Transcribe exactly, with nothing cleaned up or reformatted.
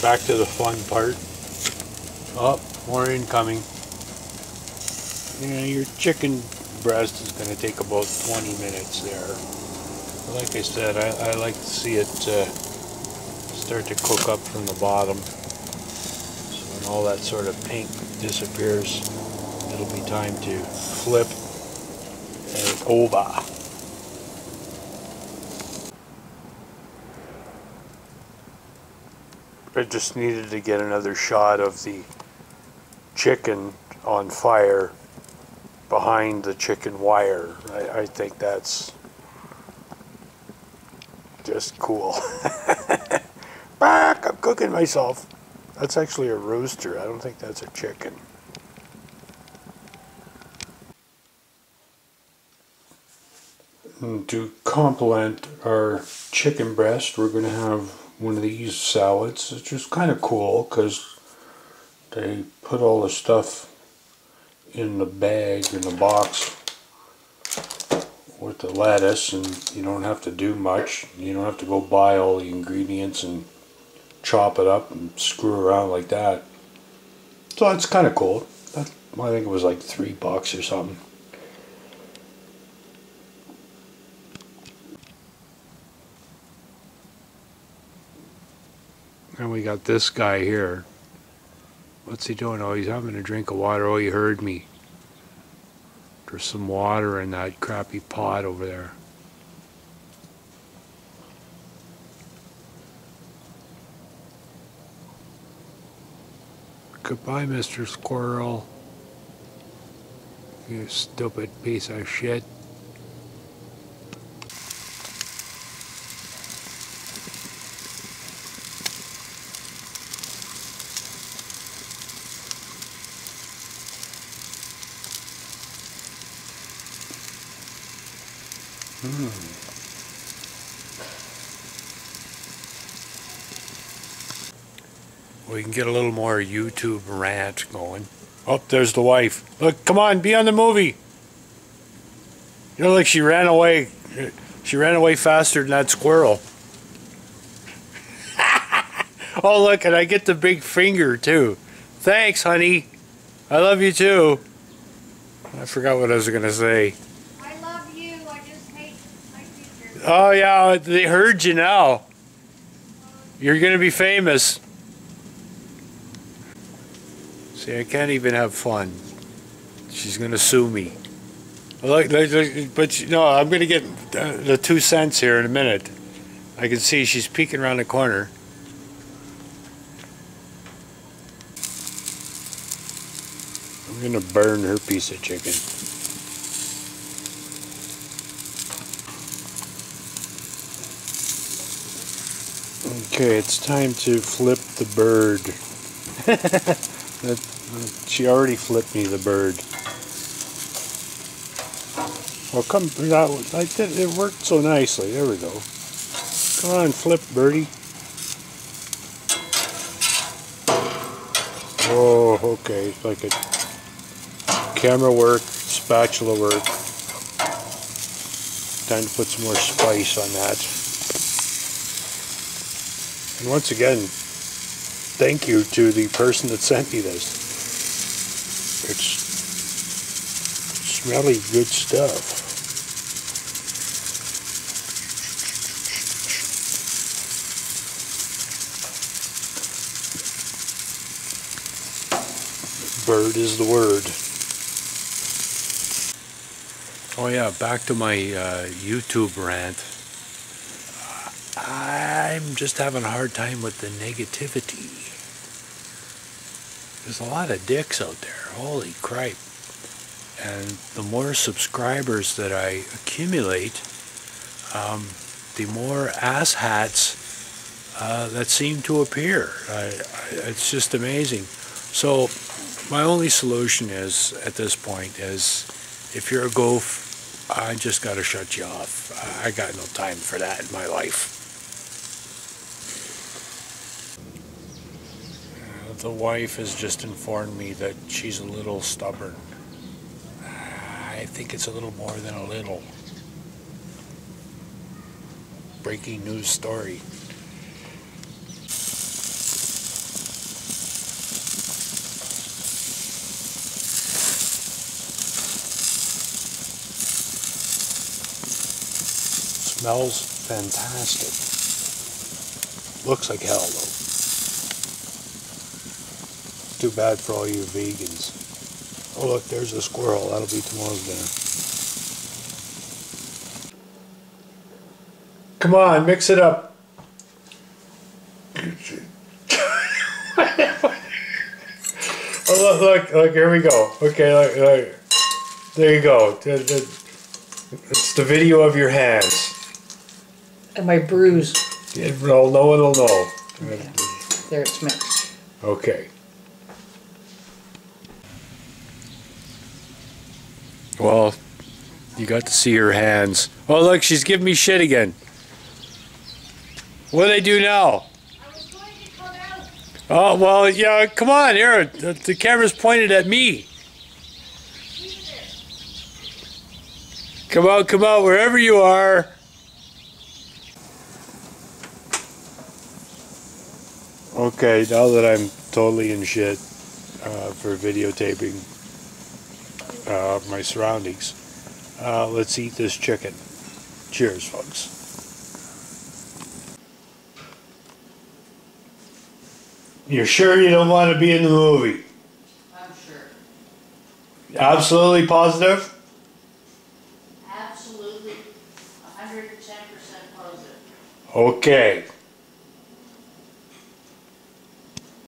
back to the fun part. Oh, more incoming. You know, your chicken breast is going to take about twenty minutes there. Like I said, I, I like to see it uh, start to cook up from the bottom. So when all that sort of pink disappears, it'll be time to flip it over. I just needed to get another shot of the chicken on fire behind the chicken wire. I, I think that's just cool. Back! I'm cooking myself. That's actually a rooster. I don't think that's a chicken. And to complement our chicken breast, we're going to have one of these salads, which is kind of cool because they put all the stuff in the bag, in the box with the lettuce, and you don't have to do much. You don't have to go buy all the ingredients and chop it up and screw around like that. So it's kind of cool. That, I think it was like three bucks or something. And we got this guy here. What's he doing? Oh, he's having a drink of water. Oh, he heard me. There's some water in that crappy pot over there. Goodbye, Mister Squirrel. You stupid piece of shit. Hmm. We can get a little more YouTube rant going. Oh, there's the wife. Look, come on, be on the movie. You know, like she ran away. She ran away faster than that squirrel. Oh, look, and I get the big finger, too. Thanks, honey. I love you, too. I forgot what I was going to say. I love you. I just hate my teacher. Oh, yeah, they heard you now. You're going to be famous. See, I can't even have fun. She's going to sue me. Look, but you know, I'm going to get the two cents here in a minute. I can see she's peeking around the corner. I'm going to burn her piece of chicken. Okay, it's time to flip the bird. that, she already flipped me the bird. Well, come, that, I did, it worked so nicely. There we go. Come on, flip, birdie. Oh, okay, it's like a camera work, spatula work. Time to put some more spice on that. And once again, thank you to the person that sent me this. It's smelly good stuff. Bird is the word. Oh yeah, back to my uh, YouTube rant. I'm just having a hard time with the negativity. There's a lot of dicks out there. Holy cripe. And the more subscribers that I accumulate, um, the more asshats uh, that seem to appear. I, I, it's just amazing. So my only solution is, at this point, is if you're a goof, I just got to shut you off. I got no time for that in my life. The wife has just informed me that she's a little stubborn. I think it's a little more than a little. Breaking news story. Smells fantastic. Looks like hell though. Too bad for all you vegans. Oh look, there's a squirrel. That'll be tomorrow's dinner. Come on, mix it up. Oh look, look, look, here we go. Okay, look, look. There you go. It's the video of your hands. And my bruise. Yeah, no, no one will know. Okay. There, it's mixed. Okay. Well, you got to see her hands. Oh look, she's giving me shit again. What do they do now? I was going to come out. Oh, well, yeah, come on, here. The, the camera's pointed at me. Leave it there. Come out, come out, wherever you are. Okay, now that I'm totally in shit uh, for videotaping uh, my surroundings, uh, let's eat this chicken. Cheers, folks. You're sure you don't want to be in the movie? I'm sure. Absolutely positive? Absolutely. one hundred ten percent positive. Okay.